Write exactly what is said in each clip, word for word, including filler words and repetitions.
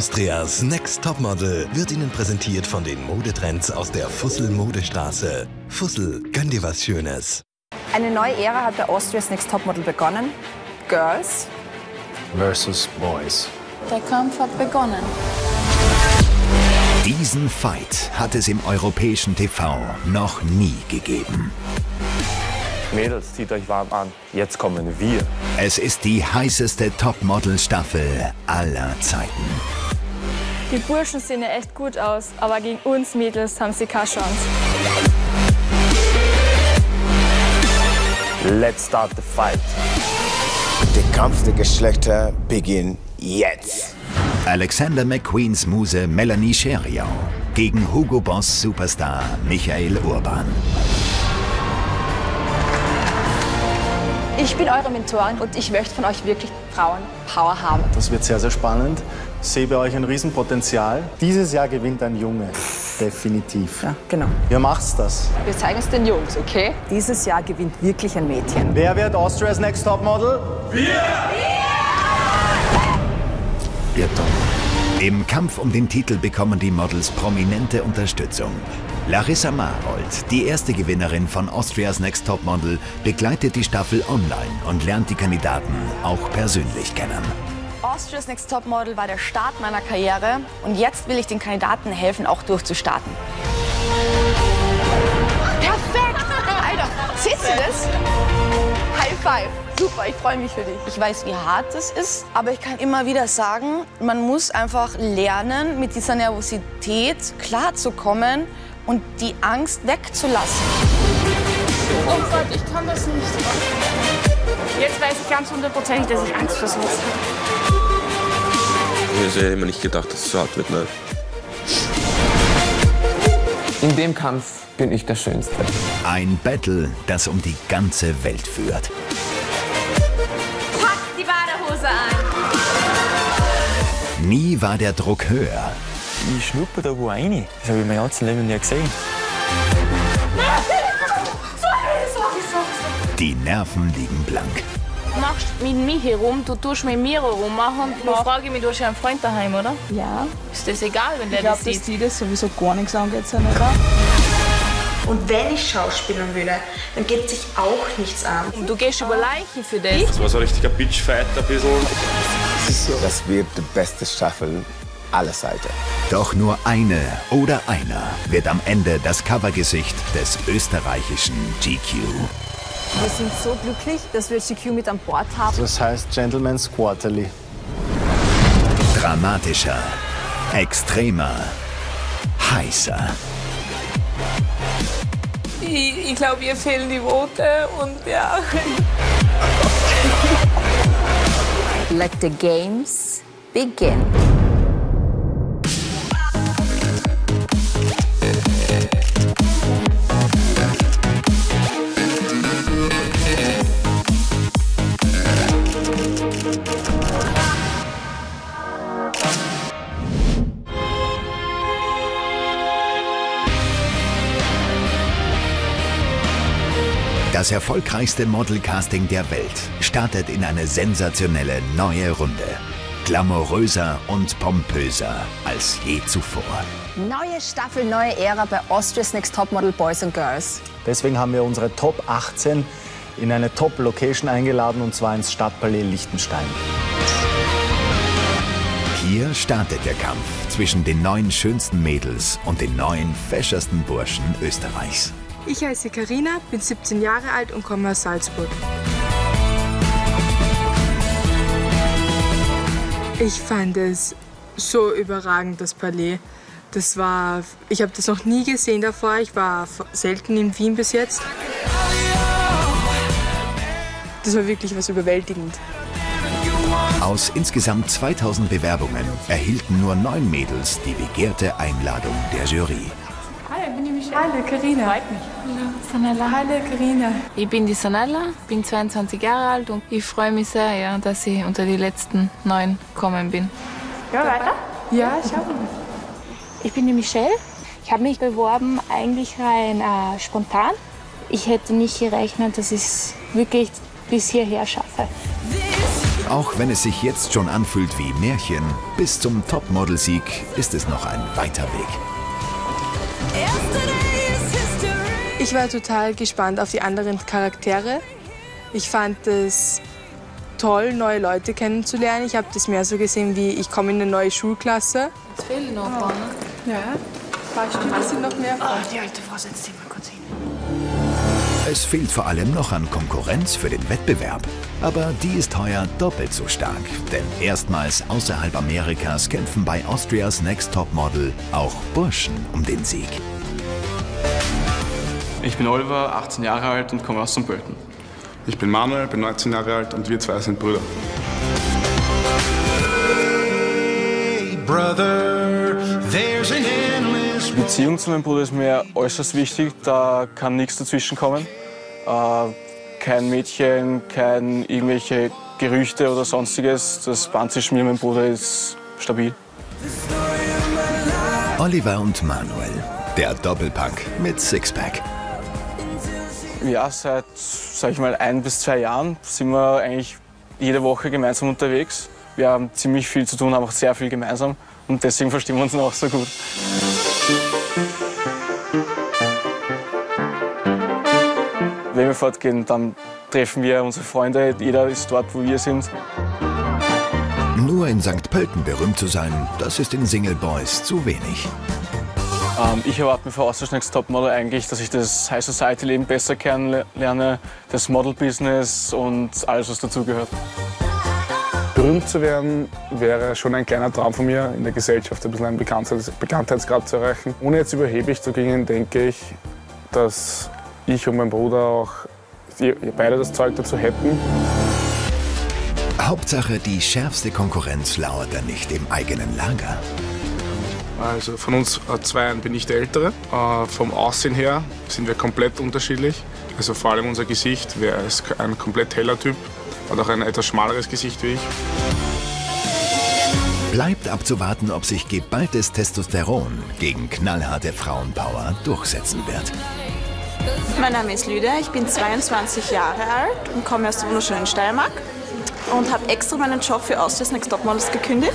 Austrias Next Topmodel wird Ihnen präsentiert von den Modetrends aus der Fussel Modestraße. Fussel, gönn dir was Schönes. Eine neue Ära hat bei Austrias Next Topmodel begonnen. Girls versus Boys. Der Kampf hat begonnen. Diesen Fight hat es im europäischen T V noch nie gegeben. Mädels, zieht euch warm an. Jetzt kommen wir. Es ist die heißeste Topmodel-Staffel aller Zeiten. Die Burschen sehen ja echt gut aus, aber gegen uns Mädels haben sie keine Chance. Let's start the fight. Der Kampf der Geschlechter beginnt jetzt. Alexander McQueens Muse Melanie Scheriau gegen Hugo Boss Superstar Michael Urban. Ich bin eure Mentorin und ich möchte von euch wirklich Frauenpower haben. Das wird sehr, sehr spannend. Ich sehe bei euch ein Riesenpotenzial. Dieses Jahr gewinnt ein Junge. Definitiv. Ja, genau. Ihr macht's das. Wir zeigen es den Jungs, okay? Dieses Jahr gewinnt wirklich ein Mädchen. Wer wird Austria's Next Topmodel? Wir! Irrtum. Im Kampf um den Titel bekommen die Models prominente Unterstützung. Larissa Marold, die erste Gewinnerin von Austria's Next Topmodel, begleitet die Staffel online und lernt die Kandidaten auch persönlich kennen. Austria's Next Topmodel war der Start meiner Karriere und jetzt will ich den Kandidaten helfen, auch durchzustarten. Perfekt! Alter, siehst du das? High five! Super, ich freue mich für dich. Ich weiß, wie hart es ist, aber ich kann immer wieder sagen, man muss einfach lernen, mit dieser Nervosität klarzukommen und die Angst wegzulassen. Oh Gott, ich kann das nicht. Jetzt weiß ich ganz hundertprozentig, dass ich Angst vor sowas habe. Ich hätte immer nicht gedacht, dass es so hart wird. Ne? In dem Kampf bin ich der Schönste. Ein Battle, das um die ganze Welt führt. Pack die Badehose an! Nie war der Druck höher. Ich schnuppe da wo rein. Das habe ich mein ganzes Leben nie gesehen. Die Nerven liegen blank. Du machst mit mir herum, du tust mit mir herummachen. Du frage ich mich, du hast ja einen Freund daheim, oder? Ja. Ist das egal, wenn der Ich glaube, das sieht? dass die das sowieso gar nichts angeht, oder? Und wenn ich schauspielern würde, dann geht sich auch nichts an. Und du gehst über Leichen für das. Das war so ein richtiger Bitchfight ein bisschen. Das wird die beste Staffel aller Seiten. Doch nur eine oder einer wird am Ende das Covergesicht des österreichischen G Q. Wir sind so glücklich, dass wir G Q mit an Bord haben. Das heißt Gentleman's Quarterly. Dramatischer, extremer, heißer. Ich, ich glaube, ihr fehlen die Worte und ja. Let the games begin. Das erfolgreichste Modelcasting der Welt startet in eine sensationelle neue Runde. Glamouröser und pompöser als je zuvor. Neue Staffel, neue Ära bei Austria's Next Topmodel Boys and Girls. Deswegen haben wir unsere Top achtzehn in eine Top-Location eingeladen, und zwar ins Stadtpalais Liechtenstein. Hier startet der Kampf zwischen den neun schönsten Mädels und den neun feschersten Burschen Österreichs. Ich heiße Karina, bin siebzehn Jahre alt und komme aus Salzburg. Ich fand es so überragend, das Palais. Das war, ich habe das noch nie gesehen davor. Ich war selten in Wien bis jetzt. Das war wirklich was überwältigend. Aus insgesamt zweitausend Bewerbungen erhielten nur neun Mädels die begehrte Einladung der Jury. Hallo, ich bin die Michelle. Hallo, Karina. Freut mich. Hallo, Sanella. Hallo, Karina. Ich bin die Sanella, bin zweiundzwanzig Jahre alt und ich freue mich sehr, ja, dass ich unter die letzten neun gekommen bin. Ja, weiter? Ja, schau. Ich bin die Michelle. Ich habe mich beworben eigentlich rein äh, spontan. Ich hätte nicht gerechnet, dass ich es wirklich bis hierher schaffe. Auch wenn es sich jetzt schon anfühlt wie Märchen, bis zum Topmodel-Sieg ist es noch ein weiter Weg. Ich war total gespannt auf die anderen Charaktere. Ich fand es toll, neue Leute kennenzulernen. Ich habe das mehr so gesehen, wie ich komme in eine neue Schulklasse. Jetzt fehlen noch ein paar, ne? Ja, ein paar Stücke sind noch mehr. Oh, die alte Frau setzt sich mal kurz hin. Es fehlt vor allem noch an Konkurrenz für den Wettbewerb. Aber die ist heuer doppelt so stark. Denn erstmals außerhalb Amerikas kämpfen bei Austria's Next Topmodel auch Burschen um den Sieg. Ich bin Oliver, achtzehn Jahre alt und komme aus Sankt Pölten. Ich bin Manuel, bin neunzehn Jahre alt und wir zwei sind Brüder. Die Beziehung zu meinem Bruder ist mir äußerst wichtig, da kann nichts dazwischen kommen. Äh, kein Mädchen, kein irgendwelche Gerüchte oder sonstiges. Das Band zwischen mir und meinem Bruder ist stabil. Oliver und Manuel, der Doppelpack mit Sixpack. Ja, seit, sag ich mal, ein bis zwei Jahren sind wir eigentlich jede Woche gemeinsam unterwegs. Wir haben ziemlich viel zu tun, haben auch sehr viel gemeinsam und deswegen verstehen wir uns auch so gut. Wenn wir fortgehen, dann treffen wir unsere Freunde. Jeder ist dort, wo wir sind. Nur in Sankt Pölten berühmt zu sein, das ist den Single Boys zu wenig. Ähm, ich erwarte mir von Austria's Next Topmodel eigentlich, dass ich das High Society Leben besser kennenlerne, das Model Business und alles, was dazugehört. Berühmt zu werden wäre schon ein kleiner Traum von mir, in der Gesellschaft ein bisschen einen Bekanntheits Bekanntheitsgrad zu erreichen. Ohne jetzt überheblich zu gehen, denke ich, dass ich und mein Bruder auch beide das Zeug dazu hätten. Hauptsache, die schärfste Konkurrenz lauert dann nicht im eigenen Lager. Also von uns Zweien bin ich der Ältere. Äh, vom Aussehen her sind wir komplett unterschiedlich. Also vor allem unser Gesicht. Er ist ein komplett heller Typ, hat auch ein etwas schmaleres Gesicht wie ich. Bleibt abzuwarten, ob sich geballtes Testosteron gegen knallharte Frauenpower durchsetzen wird. Mein Name ist Lydia, ich bin zweiundzwanzig Jahre alt und komme aus der wunderschönen Steiermark und habe extra meinen Job für Austria's Next Topmodels gekündigt.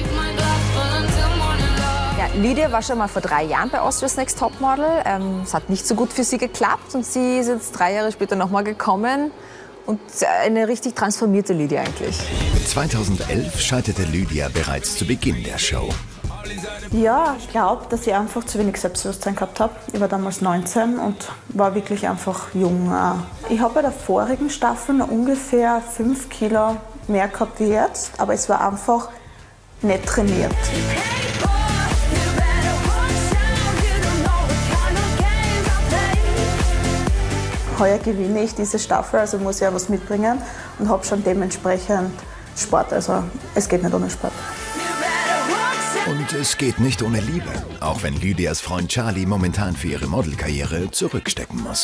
Ja, Lydia war schon mal vor drei Jahren bei Austria's Next Topmodel. Ähm, es hat nicht so gut für sie geklappt und sie ist jetzt drei Jahre später noch mal gekommen. Und eine richtig transformierte Lydia eigentlich. zweitausendelf schaltete Lydia bereits zu Beginn der Show. Ja, ich glaube, dass ich einfach zu wenig Selbstbewusstsein gehabt habe. Ich war damals neunzehn und war wirklich einfach jung. Ich habe bei der vorigen Staffel noch ungefähr fünf Kilo mehr gehabt wie jetzt, aber es war einfach nicht trainiert. Heuer gewinne ich diese Staffel, also muss ich ja was mitbringen und habe schon dementsprechend Sport. Also es geht nicht ohne Sport. Und es geht nicht ohne Liebe, auch wenn Lydias Freund Charlie momentan für ihre Modelkarriere zurückstecken muss.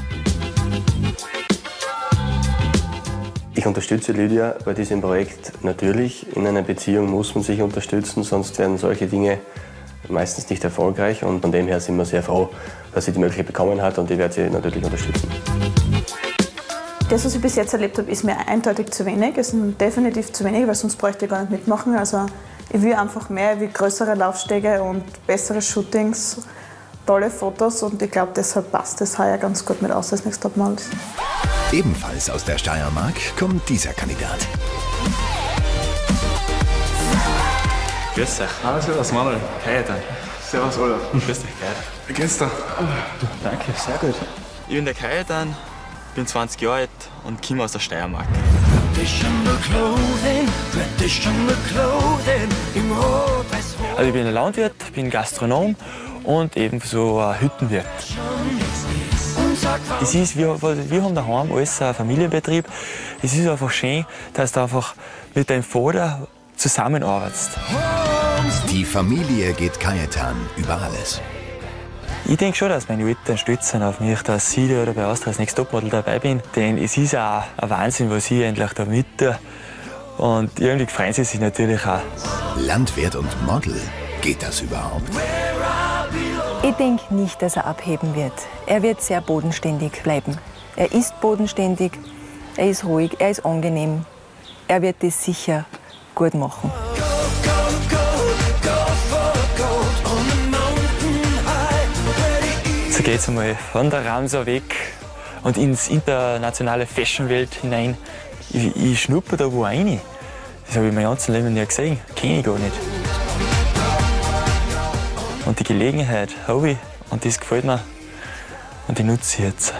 Ich unterstütze Lydia bei diesem Projekt. Natürlich, in einer Beziehung muss man sich unterstützen, sonst werden solche Dinge meistens nicht erfolgreich. Und von dem her sind wir sehr froh, dass sie die Möglichkeit bekommen hat und ich werde sie natürlich unterstützen. Das, was ich bis jetzt erlebt habe, ist mir eindeutig zu wenig. Es ist definitiv zu wenig, weil sonst bräuchte ich gar nicht mitmachen. Also ich will einfach mehr, ich will größere Laufstege und bessere Shootings, tolle Fotos und ich glaube, deshalb passt das heuer ganz gut mit Austria's Next Topmodel. Ebenfalls aus der Steiermark kommt dieser Kandidat. Grüß dich. Hallo, servus Manuel. Hi, dann. Servus Olaf. Grüß dich, Kai. Wie geht's dir? Danke, sehr gut. Ich bin der Kajetan, bin zwanzig Jahre alt und komme aus der Steiermark. Also ich bin ein Landwirt, bin Gastronom und ebenso ein Hüttenwirt. Das ist, wir, wir haben daheim alles ein Familienbetrieb. Es ist einfach schön, dass du einfach mit deinem Vater zusammenarbeitest. Die Familie geht Kajetan über alles. Ich denke schon, dass meine Eltern stolz sind auf mich, dass ich da bei Austria's Next Topmodel dabei bin. Denn es ist auch ein Wahnsinn, was ich endlich da mit tue. Und irgendwie freuen sie sich natürlich auch. Landwirt und Model, geht das überhaupt? Ich denke nicht, dass er abheben wird. Er wird sehr bodenständig bleiben. Er ist bodenständig, er ist ruhig, er ist angenehm. Er wird das sicher gut machen. So geht es einmal von der Ramsau weg und ins internationale Fashion-Welt hinein. Ich, ich schnuppe da wo rein. Das habe ich mein ganzes Leben nie gesehen. Kenne ich gar nicht. Und die Gelegenheit habe ich und das gefällt mir. Und die nutze ich jetzt.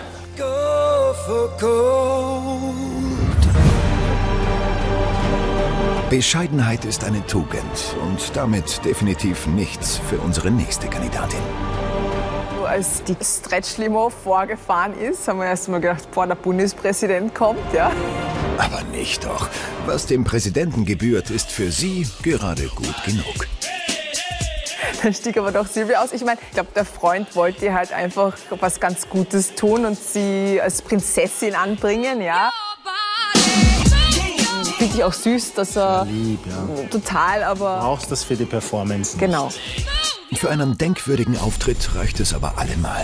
Bescheidenheit ist eine Tugend und damit definitiv nichts für unsere nächste Kandidatin. Als die Stretch-Limo vorgefahren ist, haben wir erst mal gedacht, boah, der Bundespräsident kommt, ja. Aber nicht doch. Was dem Präsidenten gebührt, ist für sie gerade gut genug. Dann stieg aber doch Silvia aus. Ich meine, ich glaube, der Freund wollte ihr halt einfach was ganz Gutes tun und sie als Prinzessin anbringen, ja. Finde ich auch süß, dass er... Lieb, ja. Total, aber... Brauchst das für die Performance nicht. Genau. Für einen denkwürdigen Auftritt reicht es aber allemal.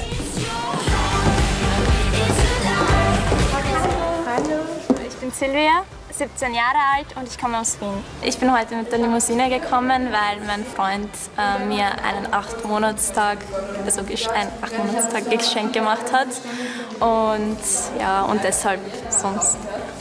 Hallo, ich bin Silvia, siebzehn Jahre alt und ich komme aus Wien. Ich bin heute mit der Limousine gekommen, weil mein Freund äh, mir einen acht-Monatstag, also ein acht-Monatstag Geschenk gemacht hat. Und ja, und deshalb sonst.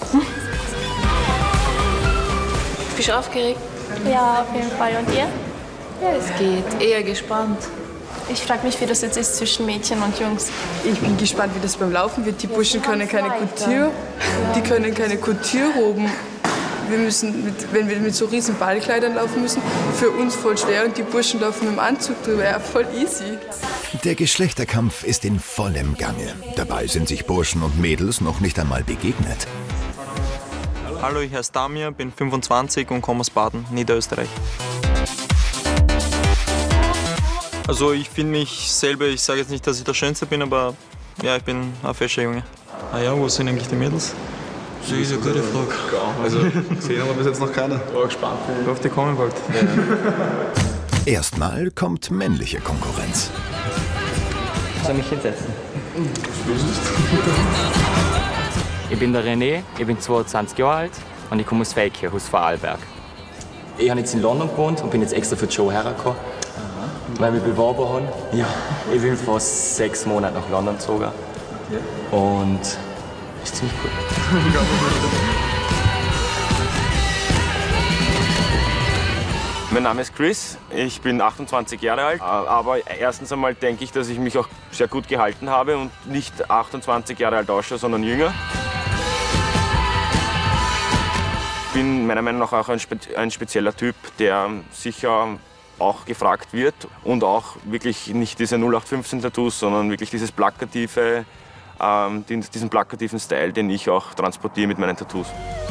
Bist du aufgeregt? Ja, auf jeden Fall. Und ihr? Ja, es geht. Eher gespannt. Ich frage mich, wie das jetzt ist zwischen Mädchen und Jungs. Ich bin gespannt, wie das beim Laufen wird. Die Burschen können keine Couture, die können keine Couture-Roben. Wir müssen, mit, wenn wir mit so riesen Ballkleidern laufen müssen, für uns voll schwer und die Burschen laufen mit dem Anzug drüber. Ja, voll easy. Der Geschlechterkampf ist in vollem Gange. Dabei sind sich Burschen und Mädels noch nicht einmal begegnet. Hallo, ich heiße Damir, bin fünfundzwanzig und komme aus Baden, Niederösterreich. Also ich finde mich selber, ich sage jetzt nicht, dass ich der Schönste bin, aber ja, ich bin ein fescher Junge. Ah ja, wo sind eigentlich die Mädels? Das ist eine gute Frage. Also gesehen haben wir bis jetzt noch keine. Ich bin gespannt. Ich hoffe, die kommen bald. Ja. Erstmal kommt männliche Konkurrenz. Soll ich mich hinsetzen? Ich bin der René, ich bin zweiundzwanzig Jahre alt und ich komme aus Feldkirch, aus Vorarlberg. Ich habe jetzt in London gewohnt und bin jetzt extra für die Show hergekommen, weil wir beworben haben. Ja, ich bin vor sechs Monaten nach London gezogen und ist ziemlich cool. Mein Name ist Chris, ich bin achtundzwanzig Jahre alt, aber erstens einmal denke ich, dass ich mich auch sehr gut gehalten habe und nicht achtundzwanzig Jahre alt ausschaue, sondern jünger. Ich bin meiner Meinung nach auch ein, spe ein spezieller Typ, der sicher auch gefragt wird und auch wirklich nicht diese null acht fünfzehn Tattoos, sondern wirklich dieses plakative, ähm, diesen plakativen Style, den ich auch transportiere mit meinen Tattoos.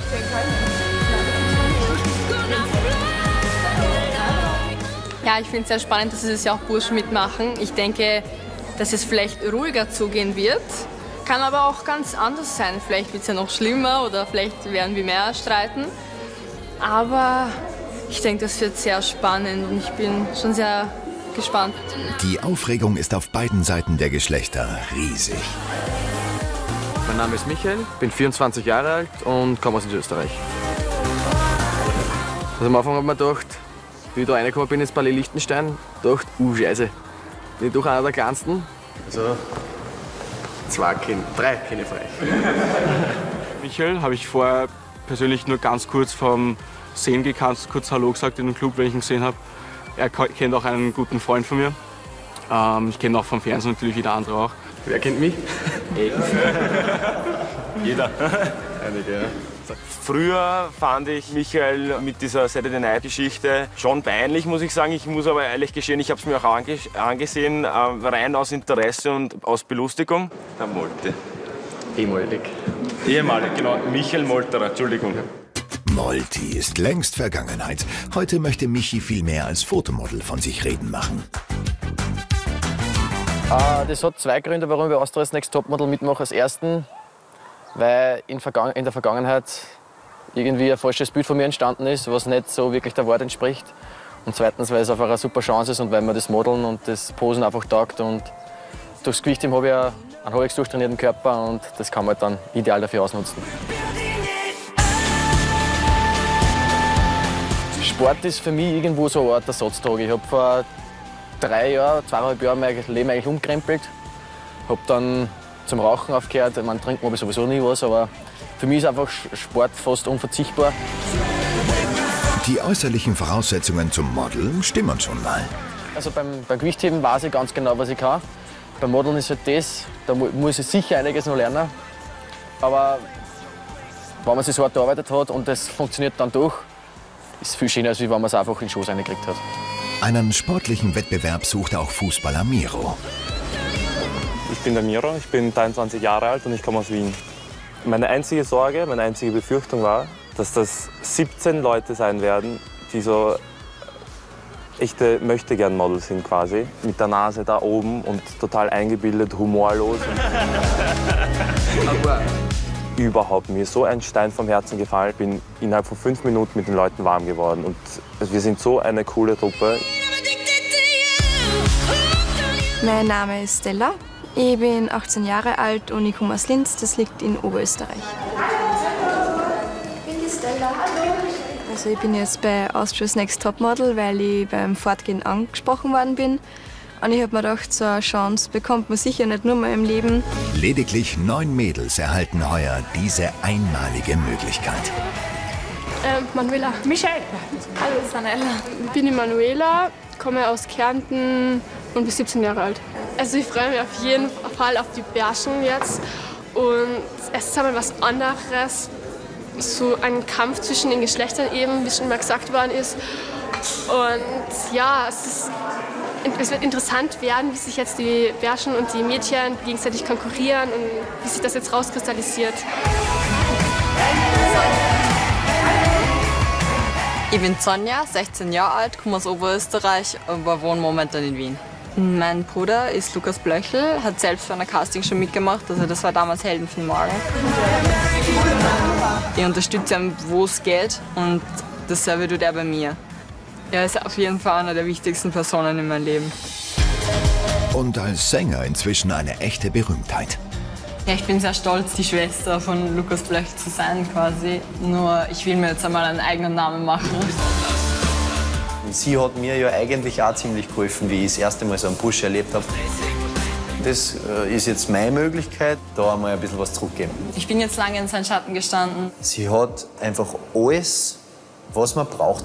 Ja, ich finde es sehr spannend, dass dieses Jahr auch Burschen mitmachen. Ich denke, dass es vielleicht ruhiger zugehen wird. Kann aber auch ganz anders sein. Vielleicht wird es ja noch schlimmer oder vielleicht werden wir mehr streiten. Aber ich denke, das wird sehr spannend und ich bin schon sehr gespannt. Die Aufregung ist auf beiden Seiten der Geschlechter riesig. Mein Name ist Michael, bin vierundzwanzig Jahre alt und komme aus Österreich. Also am Anfang habe ich mir gedacht, wie ich da reingekommen bin ins Palais Liechtenstein, dachte, uh, scheiße, bin ich doch einer der kleinsten. Also zwei, kenn, drei kenne ich frei. Michael habe ich vorher persönlich nur ganz kurz vom Sehen gekannt, kurz Hallo gesagt in dem Club, wenn ich ihn gesehen habe. Er kennt auch einen guten Freund von mir. Ähm, ich kenne auch vom Fernsehen natürlich wieder andere auch. Wer kennt mich? Jeder. Einige, ja. Früher fand ich Michael mit dieser Saturday Night Geschichte schon peinlich, muss ich sagen. Ich muss aber ehrlich gestehen, ich habe es mir auch ange angesehen, äh, rein aus Interesse und aus Belustigung. Der Molte. Ehemalig. Ehemalig, genau. Michael Molterer, Entschuldigung. Molti ist längst Vergangenheit. Heute möchte Michi viel mehr als Fotomodel von sich reden machen. Uh, das hat zwei Gründe, warum ich bei Austria's Next Topmodel mitmache. Als ersten, weil in, Vergangen in der Vergangenheit irgendwie ein falsches Bild von mir entstanden ist, was nicht so wirklich der Wahrheit entspricht. Und zweitens, weil es einfach eine super Chance ist und weil mir das Modeln und das Posen einfach taugt. Und durchs Gewichtheben habe ich einen halbwegs durchtrainierten Körper und das kann man dann ideal dafür ausnutzen. Sport ist für mich irgendwo so eine Art Ersatztag. Ich habe vor drei Jahren, zweieinhalb Jahren mein Leben eigentlich umkrempelt. Habe dann zum Rauchen aufgehört. Ich meine, trinken habe ich sowieso nie was, aber für mich ist einfach Sport fast unverzichtbar. Die äußerlichen Voraussetzungen zum Modeln stimmen schon mal. Also beim, beim Gewichtheben weiß ich ganz genau, was ich kann. Beim Modeln ist halt das, da muss ich sicher einiges noch lernen. Aber wenn man sich so hart gearbeitet hat und das funktioniert dann durch, ist es viel schöner, als wenn man es einfach in den Schoß reingekriegt hat. Einen sportlichen Wettbewerb sucht auch Fußballer Miro. Ich bin der Miro, ich bin dreiundzwanzig Jahre alt und ich komme aus Wien. Meine einzige Sorge, meine einzige Befürchtung war, dass das siebzehn Leute sein werden, die so echte Möchtegern-Models sind quasi. Mit der Nase da oben und total eingebildet, humorlos. Überhaupt, mir ist so ein Stein vom Herzen gefallen. Ich bin innerhalb von fünf Minuten mit den Leuten warm geworden. Und wir sind so eine coole Truppe. Mein Name ist Stella. Ich bin achtzehn Jahre alt und ich komme aus Linz, das liegt in Oberösterreich. Ich bin die Stella, hallo. Also ich bin jetzt bei Austria's Next Topmodel, weil ich beim Fortgehen angesprochen worden bin. Und ich habe mir gedacht, so eine Chance bekommt man sicher nicht nur mal im Leben. Lediglich neun Mädels erhalten heuer diese einmalige Möglichkeit. Ähm, Manuela. Michelle. Hallo, Sanella. Ich bin die Manuela, komme aus Kärnten und bin siebzehn Jahre alt. Also ich freue mich auf jeden Fall auf die Bärschen jetzt. Und es ist einmal was anderes. So ein Kampf zwischen den Geschlechtern eben, wie schon mal gesagt worden ist. Und ja, es, ist, es wird interessant werden, wie sich jetzt die Bärschen und die Mädchen gegenseitig konkurrieren und wie sich das jetzt rauskristallisiert. Ich bin Sonja, sechzehn Jahre alt, komme aus Oberösterreich, aber wohne momentan in Wien. Mein Bruder ist Lukas Blöchel, hat selbst für eine Casting schon mitgemacht, also das war damals Helden für den Morgen. Ich unterstütze ihn, wo es geht, und dasselbe tut er bei mir. Er ist auf jeden Fall eine der wichtigsten Personen in meinem Leben. Und als Sänger inzwischen eine echte Berühmtheit. Ja, ich bin sehr stolz, die Schwester von Lukas Blöchel zu sein, quasi. Nur ich will mir jetzt einmal einen eigenen Namen machen. Sie hat mir ja eigentlich auch ziemlich geholfen, wie ich das erste Mal so einen Push erlebt habe. Das ist jetzt meine Möglichkeit, da einmal ein bisschen was zurückgeben. Ich bin jetzt lange in seinen Schatten gestanden. Sie hat einfach alles, was man braucht.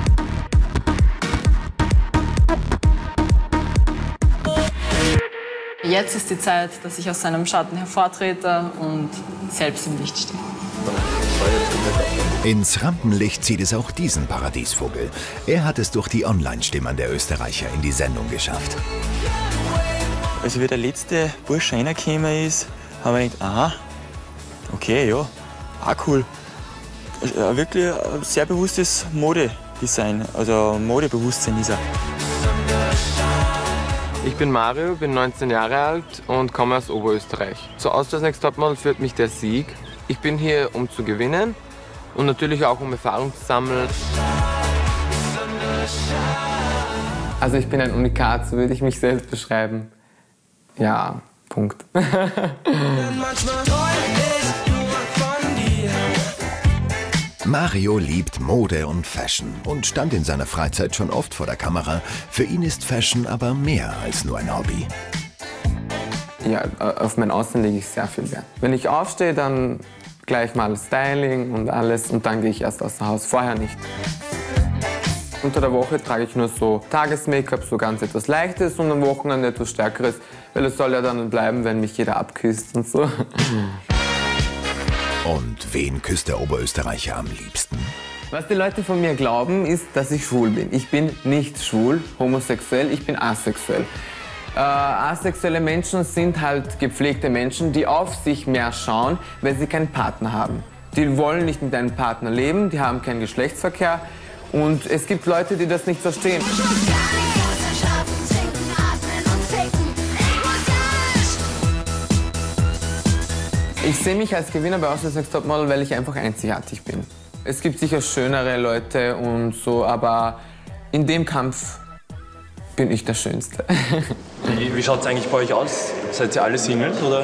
Jetzt ist die Zeit, dass ich aus seinem Schatten hervortrete und selbst im Licht stehe. Ins Rampenlicht zieht es auch diesen Paradiesvogel. Er hat es durch die Online-Stimmen der Österreicher in die Sendung geschafft. Also wie der letzte Bursche reingekommen ist, haben wir gedacht, aha, okay, ja, auch cool. Ja, wirklich ein sehr bewusstes Modedesign, also Modebewusstsein ist er. Ich bin Mario, bin neunzehn Jahre alt und komme aus Oberösterreich. Zu Austria's Next Topmodel führt mich der Sieg. Ich bin hier, um zu gewinnen und natürlich auch, um Erfahrung zu sammeln. Also ich bin ein Unikat, so würde ich mich selbst beschreiben. Ja, Punkt. Mario liebt Mode und Fashion und stand in seiner Freizeit schon oft vor der Kamera. Für ihn ist Fashion aber mehr als nur ein Hobby. Ja, auf mein Aussehen lege ich sehr viel Wert. Wenn ich aufstehe, dann gleich mal Styling und alles und dann gehe ich erst aus dem Haus, vorher nicht. Unter der Woche trage ich nur so Tages-Make-up, so ganz etwas Leichtes, und am Wochenende etwas Stärkeres, weil es soll ja dann bleiben, wenn mich jeder abküsst und so. Und wen küsst der Oberösterreicher am liebsten? Was die Leute von mir glauben, ist, dass ich schwul bin. Ich bin nicht schwul, homosexuell, ich bin asexuell. Äh, asexuelle Menschen sind halt gepflegte Menschen, die auf sich mehr schauen, weil sie keinen Partner haben. Die wollen nicht mit einem Partner leben, die haben keinen Geschlechtsverkehr. Und es gibt Leute, die das nicht verstehen. Ich sehe mich als Gewinner bei Austria's Next Topmodel, weil ich einfach einzigartig bin. Es gibt sicher schönere Leute und so, aber in dem Kampf bin ich der Schönste. Wie, wie schaut es eigentlich bei euch aus? Seid ihr alle Singles, oder?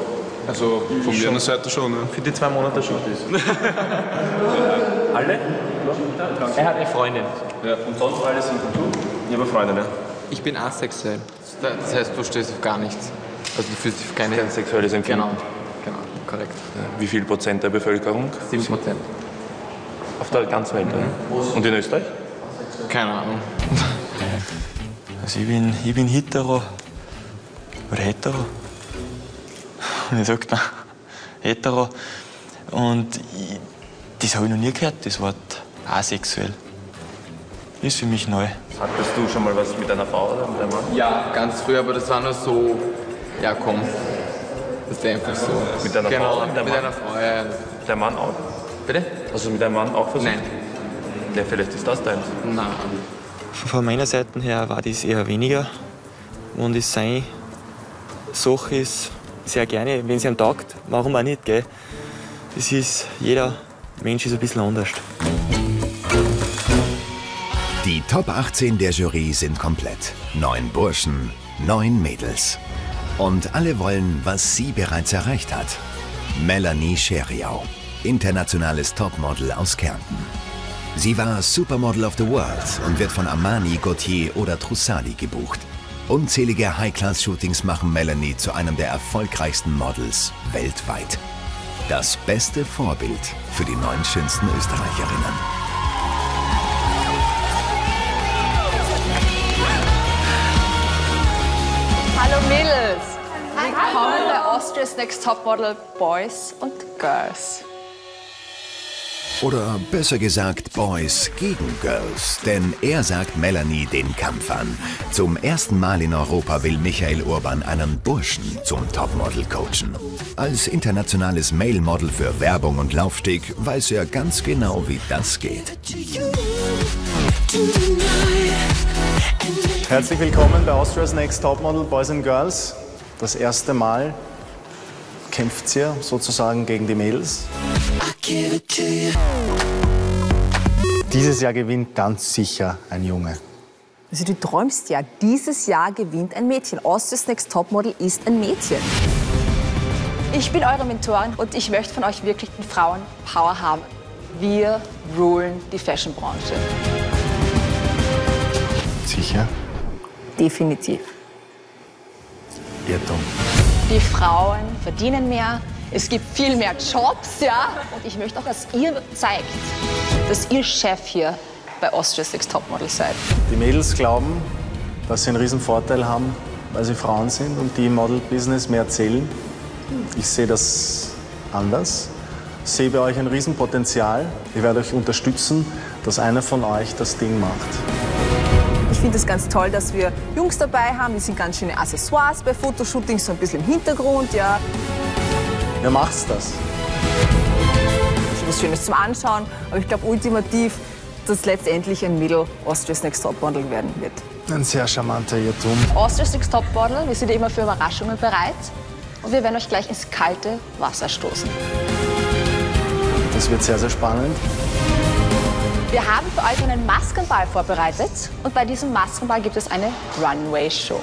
Also von meiner Seite schon, ja. Für die zwei Monate schon. Alle? Er hat eine Freundin. Ja. Und sonst alles in Kultur? Ich habe Freunde, ne? Ich bin asexuell. Das heißt, du stehst auf gar nichts. Also du fühlst dich auf keine... Kein sexuelles Empfinden. Genau, genau, korrekt. Wie viel Prozent der Bevölkerung? Sieben Prozent. Auf der ganzen Welt, oder? Und in Österreich? Keine Ahnung. Also ich bin, ich bin hetero. Oder hetero. Wie sagt man? Hetero. Und ich, das habe ich noch nie gehört, das Wort asexuell. Ist für mich neu. Hattest du schon mal was mit einer Frau oder mit einem Mann? Ja, ganz früh, aber das war nur so, ja komm, das ist einfach so. Mit einer genau, Frau? Mit, mit mit einer Frau, ja, ja. Mit deinem Mann auch? Bitte? Hast du mit deinem Mann auch versucht? Nein. Ja, vielleicht ist das deins. Nein. Von meiner Seite her war das eher weniger. Und es seine Sache ist sehr gerne, wenn sie einem taugt, warum auch nicht, gell? Das ist, jeder Mensch ist ein bisschen anders. Die Top achtzehn der Jury sind komplett. Neun Burschen, neun Mädels. Und alle wollen, was sie bereits erreicht hat. Melanie Scheriau, internationales Topmodel aus Kärnten. Sie war Supermodel of the World und wird von Armani, Gautier oder Trussardi gebucht. Unzählige High-Class-Shootings machen Melanie zu einem der erfolgreichsten Models weltweit. Das beste Vorbild für die neun schönsten Österreicherinnen. Hallo Mädels! Willkommen bei Austria's Next Topmodel Boys und Girls. Oder besser gesagt Boys gegen Girls, denn er sagt Melanie den Kampf an. Zum ersten Mal in Europa will Michael Urban einen Burschen zum Topmodel coachen. Als internationales Male-Model für Werbung und Laufsteg weiß er ganz genau, wie das geht. Herzlich willkommen bei Austria's Next Topmodel Boys and Girls. Das erste Mal kämpft ihr sozusagen gegen die Mädels. Dieses Jahr gewinnt ganz sicher ein Junge. Also du träumst ja, dieses Jahr gewinnt ein Mädchen. Austria's Next Topmodel ist ein Mädchen. Ich bin eure Mentorin und ich möchte von euch wirklich den Frauen Power haben. Wir rulen die Fashionbranche. Sicher? Definitiv. Irrtum. Die Frauen verdienen mehr, es gibt viel mehr Jobs, ja. Und ich möchte auch, dass ihr zeigt, dass ihr Chef hier bei Austria's Next Topmodel seid. Die Mädels glauben, dass sie einen riesen Vorteil haben, weil sie Frauen sind und die im Model-Business mehr zählen. Ich sehe das anders. Ich sehe bei euch ein Riesenpotenzial. Ich werde euch unterstützen, dass einer von euch das Ding macht. Ich finde es ganz toll, dass wir Jungs dabei haben. Die sind ganz schöne Accessoires bei Fotoshootings, so ein bisschen im Hintergrund, ja. Wer macht's das? Das ist was Schönes zum Anschauen, aber ich glaube ultimativ, dass letztendlich ein Mädel Austria's Next Topmodel werden wird. Ein sehr charmanter Irrtum. Austria's Next Topmodel, wir sind immer für Überraschungen bereit. Und wir werden euch gleich ins kalte Wasser stoßen. Das wird sehr, sehr spannend. Wir haben für euch einen Maskenball vorbereitet und bei diesem Maskenball gibt es eine Runway-Show.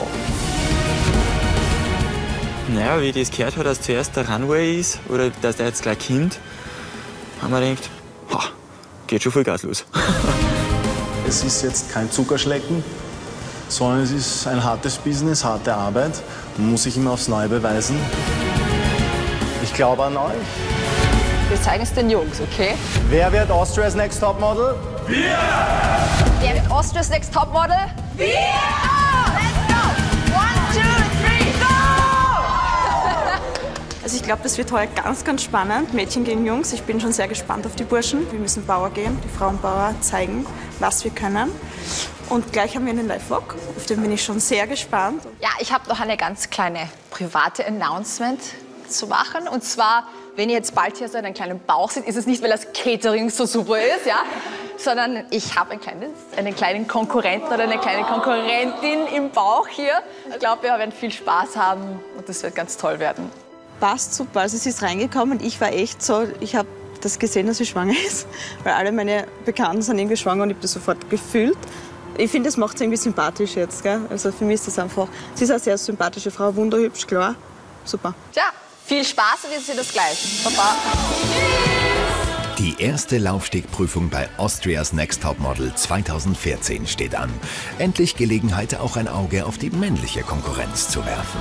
Naja, wie ich das gehört habe, dass zuerst der Runway ist oder dass der jetzt gleich kommt, haben wir gedacht, ha, geht schon voll Gas los. Es ist jetzt kein Zuckerschlecken, sondern es ist ein hartes Business, harte Arbeit. Man muss sich immer aufs Neue beweisen. Ich glaube an euch. Wir zeigen es den Jungs, okay? Wer wird Austria's Next Topmodel? Wir! Wer wird Austria's Next Topmodel? Wir! Let's go! One, two, three, go! Also ich glaube, das wird heute ganz, ganz spannend. Mädchen gegen Jungs. Ich bin schon sehr gespannt auf die Burschen. Wir müssen Power geben, die Frauenpower zeigen, was wir können. Und gleich haben wir einen Live-Vlog, auf den bin ich schon sehr gespannt. Ja, ich habe noch eine ganz kleine private Announcement zu machen. Und zwar, wenn ihr jetzt bald hier so einen kleinen Bauch seht, ist es nicht, weil das Catering so super ist, ja, sondern ich habe ein kleines, einen kleinen Konkurrenten oder eine kleine Konkurrentin im Bauch hier. Ich glaube, wir werden viel Spaß haben und das wird ganz toll werden. Passt super, also sie ist reingekommen und ich war echt so, ich habe das gesehen, dass sie schwanger ist, weil alle meine Bekannten sind irgendwie schwanger und ich habe das sofort gefühlt. Ich finde, das macht sie irgendwie sympathisch jetzt, gell? Also für mich ist das einfach, sie ist eine sehr sympathische Frau, wunderhübsch, klar, super. Tja, viel Spaß und wir sehen das gleich. Baba. Die Die erste Laufstegprüfung bei Austria's Next Topmodel zweitausendvierzehn steht an. Endlich Gelegenheit, auch ein Auge auf die männliche Konkurrenz zu werfen.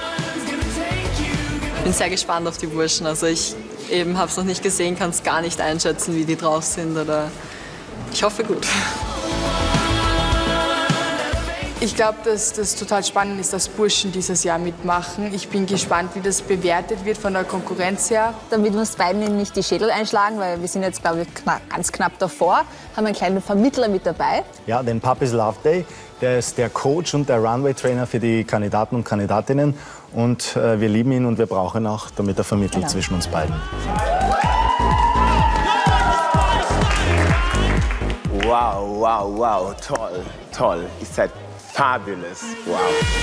Ich bin sehr gespannt auf die Burschen. Also ich eben habe es noch nicht gesehen, kann es gar nicht einschätzen, wie die drauf sind. Oder ich hoffe gut. Ich glaube, dass das total spannend ist, dass Burschen dieses Jahr mitmachen. Ich bin gespannt, wie das bewertet wird von der Konkurrenz her. Damit wir uns beiden nicht die Schädel einschlagen, weil wir sind jetzt, glaube ich, knapp, ganz knapp davor, haben wir einen kleinen Vermittler mit dabei. Ja, den Puppies Love Day. Der ist der Coach und der Runway-Trainer für die Kandidaten und Kandidatinnen. Und äh, wir lieben ihn und wir brauchen ihn auch, damit er vermittelt genau. zwischen uns beiden. Wow, wow, wow, toll, toll. Ihr seid fabulous. Wow.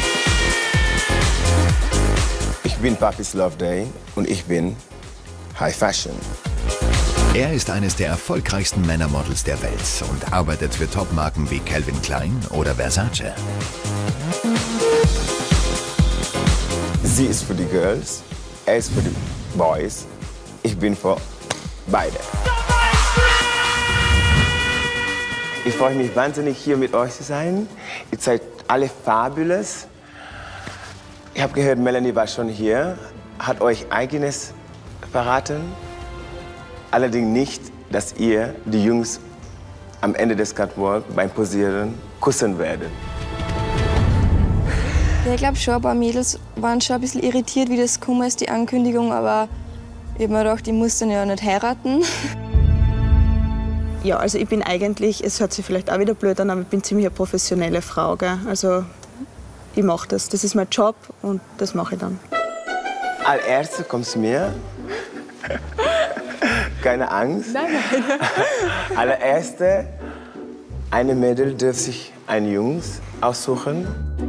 Ich bin Puppies Love Day und ich bin High Fashion. Er ist eines der erfolgreichsten Männermodels der Welt und arbeitet für Topmarken wie Calvin Klein oder Versace. Sie ist für die Girls, er ist für die Boys. Ich bin für beide. Ich freue mich wahnsinnig, hier mit euch zu sein. Ihr seid alle fabulous. Ich habe gehört, Melanie war schon hier, hat euch eigenes verraten. Allerdings nicht, dass ihr die Jungs am Ende des Catwalk beim Posieren küssen werdet. Ja, ich glaube schon, ein paar Mädels waren schon ein bisschen irritiert, wie das gekommen ist, die Ankündigung. Aber ich habe mir gedacht, ich muss dann ja nicht heiraten. Ja, also ich bin eigentlich, es hört sich vielleicht auch wieder blöd an, aber ich bin ziemlich eine professionelle Frau. Gell? Also ich mache das, das ist mein Job und das mache ich dann. Als Erstes kommt zu mir. Keine Angst. Nein, nein. Allererste, eine Mädel darf sich einen Jungs aussuchen,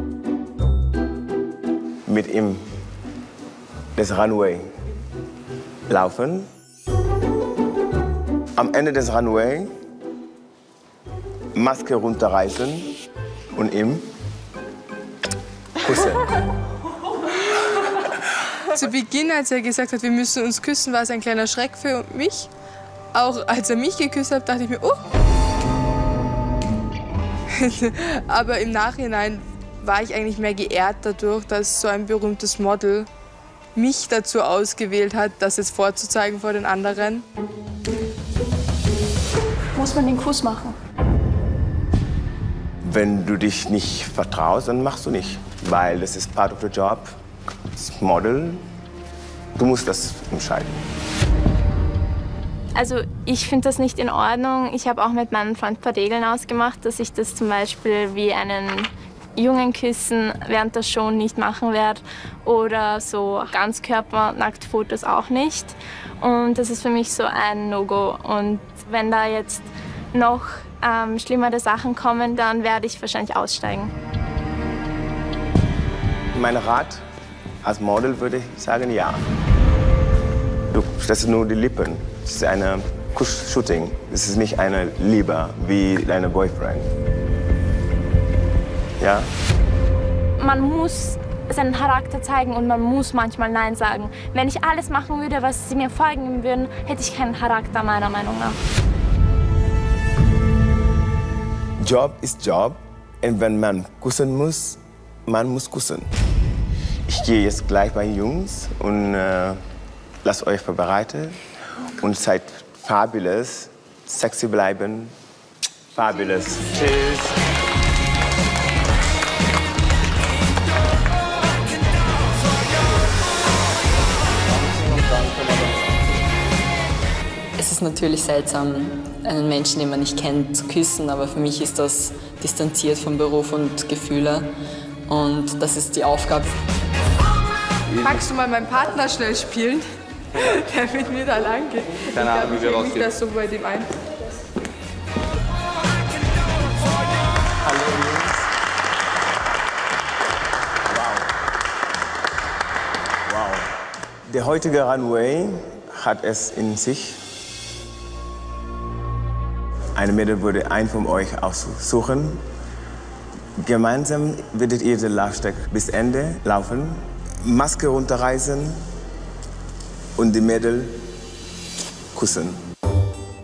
mit ihm das Runway laufen. Am Ende des Runway Maske runterreißen und ihm küssen. Zu Beginn, als er gesagt hat, wir müssen uns küssen, war es ein kleiner Schreck für mich. Auch als er mich geküsst hat, dachte ich mir, oh. Aber im Nachhinein war ich eigentlich mehr geehrt dadurch, dass so ein berühmtes Model mich dazu ausgewählt hat, das jetzt vorzuzeigen vor den anderen. Muss man den Kuss machen? Wenn du dich nicht vertraust, dann machst du nicht. Weil das ist part of the job. Das Model, du musst das entscheiden. Also ich finde das nicht in Ordnung. Ich habe auch mit meinem Freund ein paar Regeln ausgemacht, dass ich das zum Beispiel wie einen Jungen küssen während der Show nicht machen werde oder so Ganzkörper-Nacktfotos auch nicht. Und das ist für mich so ein No-Go. Und wenn da jetzt noch ähm, schlimmere Sachen kommen, dann werde ich wahrscheinlich aussteigen. Mein Rat als Model würde ich sagen, ja. Du, das sind nur die Lippen. Das ist ein Kuss-Shooting. Das ist nicht eine Liebe wie deine Boyfriend. Ja? Man muss seinen Charakter zeigen und man muss manchmal Nein sagen. Wenn ich alles machen würde, was sie mir folgen würden, hätte ich keinen Charakter, meiner Meinung nach. Job ist Job. Und wenn man küssen muss, man muss küssen. Ich gehe jetzt gleich bei Jungs und äh, lasst euch vorbereiten. Und seid fabulous, sexy bleiben. Fabulous. Tschüss. Es ist natürlich seltsam, einen Menschen, den man nicht kennt, zu küssen, aber für mich ist das distanziert vom Beruf und Gefühle. Und das ist die Aufgabe. Magst du mal meinen Partner schnell spielen, der mit mir da lang geht? Keine Ahnung, wie wir rausgehen. Ich mich das so bei dem ein. Hallo Jungs. Wow. Wow. Der heutige Runway hat es in sich. Eine Mädel würde einen von euch aussuchen. Gemeinsam werdet ihr den Laufsteg bis Ende laufen, Maske runterreißen und die Mädel küssen.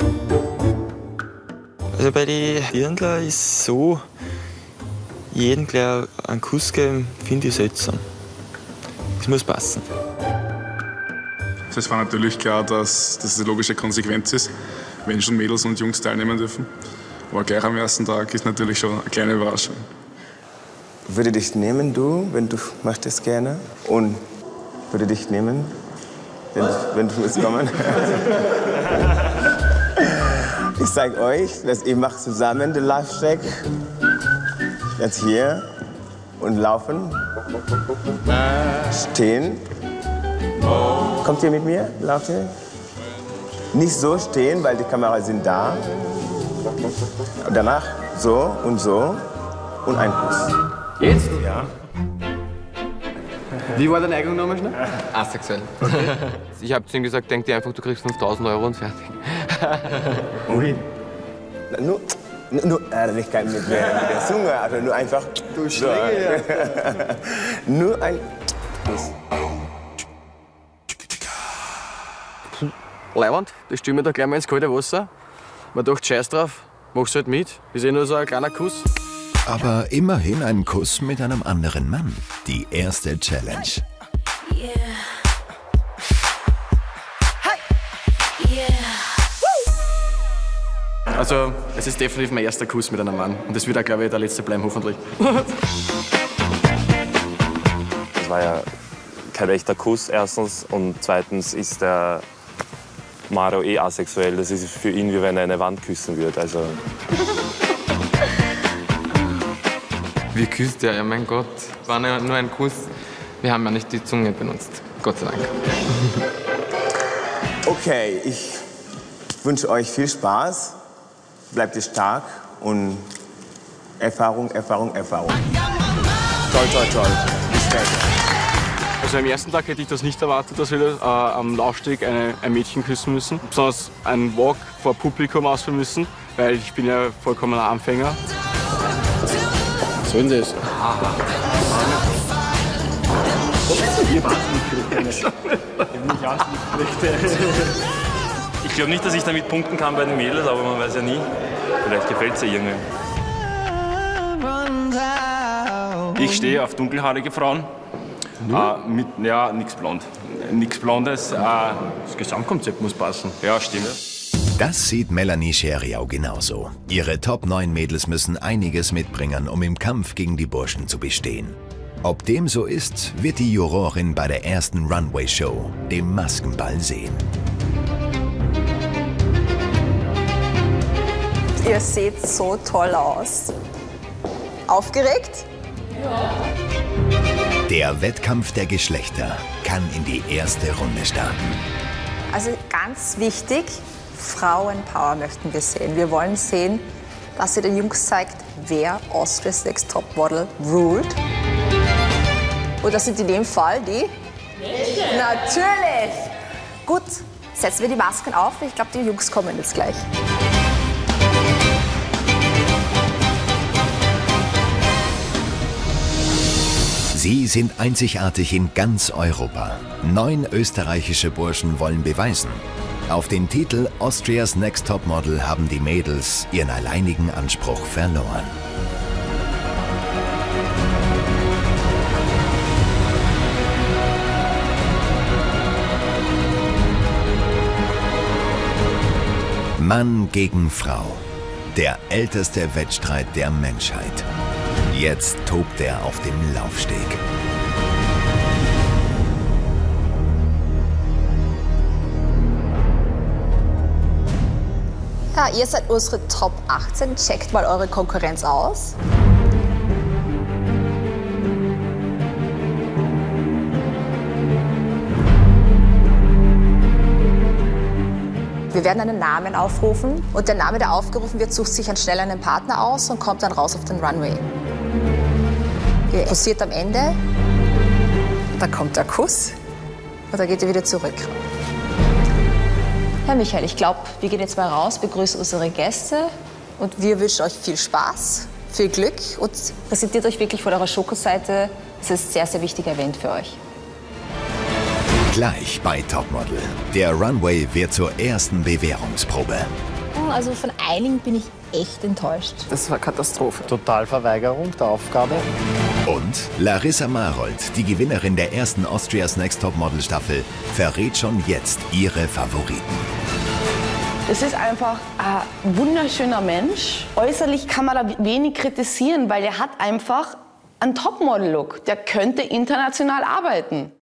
Also bei den Dirndler ist so, jeden gleich einen Kuss geben, finde ich seltsam. Es muss passen. Es war natürlich klar, dass das eine logische Konsequenz ist, wenn schon Mädels und Jungs teilnehmen dürfen. Aber gleich am ersten Tag ist natürlich schon eine kleine Überraschung. Würde dich nehmen, du, wenn du möchtest gerne? Und würde dich nehmen, wenn, wenn du willst kommen? Ich zeige euch, dass ihr macht zusammen den Live-Check. Jetzt hier und laufen. Stehen. Kommt ihr mit mir? Lauft ihr? Nicht so stehen, weil die Kameras sind da. Und danach so und so und ein Kuss. Jetzt? Ja. Wie war deine Eignung nochmal schnell? Asexuell. Okay. Ich habe zu ihm gesagt, denk dir einfach, du kriegst fünftausend Euro und fertig. Wohin? Nur, nur, äh, nicht kein mit der, mit der Zunge, also nur einfach. Du so. Nur ein Kuss. Leiwand, das stellen wir da gleich mal ins kalte Wasser. Man dachte, scheiß drauf, mach's halt mit. Ist eh nur so ein kleiner Kuss. Aber immerhin ein Kuss mit einem anderen Mann. Die erste Challenge. Also, es ist definitiv mein erster Kuss mit einem Mann. Und das wird auch, glaube ich, der letzte bleiben, hoffentlich. Das war ja kein echter Kuss, erstens. Und zweitens ist der Maro eh asexuell. Das ist für ihn, wie wenn er eine Wand küssen würde. Also Wie küsst er? Ja, mein Gott. War nur ein Kuss. Wir haben ja nicht die Zunge benutzt. Gott sei Dank. Okay, ich wünsche euch viel Spaß. Bleibt ihr stark und Erfahrung, Erfahrung, Erfahrung. Toll, toll, toll. Bis später. Also am ersten Tag hätte ich das nicht erwartet, dass wir äh, am Laufsteg eine, ein Mädchen küssen müssen. Besonders einen Walk vor Publikum ausführen müssen, weil ich bin ja vollkommener Anfänger. Was soll denn das? ich glaube nicht, dass ich damit punkten kann bei den Mädels, aber man weiß ja nie. Vielleicht gefällt es ja irgendwie. Ich stehe auf dunkelhaarige Frauen. Äh, mit, ja, nichts blond. Nichts Blondes. Äh, das Gesamtkonzept muss passen. Ja, stimmt. Das sieht Melanie Scheriau genauso. Ihre Top neun Mädels müssen einiges mitbringen, um im Kampf gegen die Burschen zu bestehen. Ob dem so ist, wird die Jurorin bei der ersten Runway-Show, dem Maskenball, sehen. Ihr seht so toll aus. Aufgeregt? Ja. Der Wettkampf der Geschlechter kann in die erste Runde starten. Also ganz wichtig, Frauenpower möchten wir sehen. Wir wollen sehen, dass ihr den Jungs zeigt, wer Austria's Next Topmodel ruled. Und das sind in dem Fall die Mädchen. Natürlich! Gut, setzen wir die Masken auf. Ich glaube, die Jungs kommen jetzt gleich. Sie sind einzigartig in ganz Europa. Neun österreichische Burschen wollen beweisen. Auf den Titel Austria's Next Topmodel haben die Mädels ihren alleinigen Anspruch verloren. Mann gegen Frau. Der älteste Wettstreit der Menschheit. Jetzt tobt er auf dem Laufsteg. Ja, ihr seid unsere Top achtzehn. Checkt mal eure Konkurrenz aus. Wir werden einen Namen aufrufen und der Name, der aufgerufen wird, sucht sich dann schnell einen Partner aus und kommt dann raus auf den Runway. Ihr posiert am Ende, dann kommt der Kuss und dann geht ihr wieder zurück. Herr Michael, ich glaube, wir gehen jetzt mal raus, begrüßen unsere Gäste und wir wünschen euch viel Spaß, viel Glück und präsentiert euch wirklich von eurer Schokoseite. Das ist ein sehr, sehr wichtiger Event für euch. Gleich bei Topmodel. Der Runway wird zur ersten Bewährungsprobe. Also von einigen bin ich echt enttäuscht. Das war Katastrophe. Totalverweigerung der Aufgabe. Und Larissa Marold, die Gewinnerin der ersten Austria's Next Topmodel Staffel, verrät schon jetzt ihre Favoriten. Das ist einfach ein wunderschöner Mensch. Äußerlich kann man da wenig kritisieren, weil er hat einfach einen Topmodel-Look. Der könnte international arbeiten.